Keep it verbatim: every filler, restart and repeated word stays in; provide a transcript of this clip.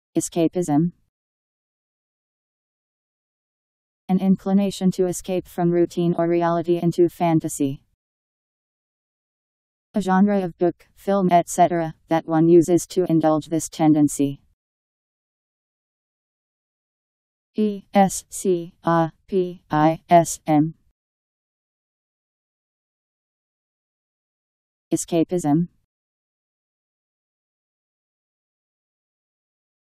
Escapism. An inclination to escape from routine or reality into fantasy. A genre of book, film, et cetera that one uses to indulge this tendency. E S C A P I S M. Escapism.